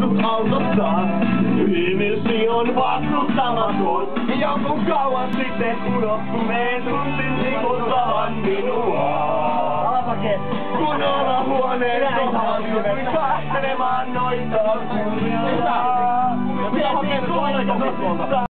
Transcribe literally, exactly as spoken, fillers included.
istut autossa. Ihmisi on vastustamaton. Ja kun kauan sitten unohtuneen tunsin liikuttavan minua. Alapake. Kun olla huoneessa valmiuduin katselemaan noita kulmia. Mitä? Mitä hakee tuolla?